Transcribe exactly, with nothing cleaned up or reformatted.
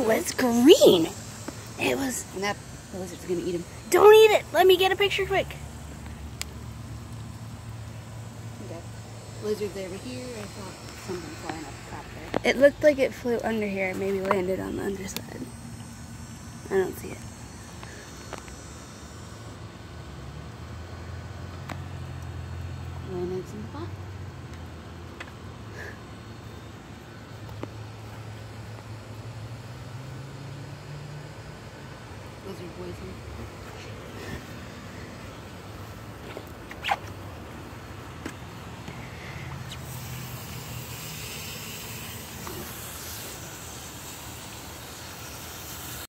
Ooh, it's green. It was. And that lizard's gonna eat him. Don't eat it. Let me get a picture quick. Okay. Lizard's over here. I saw something flying up the top there. It looked like it flew under here and maybe landed on the underside. I don't see it. Laying eggs in the pot. Lizard poison.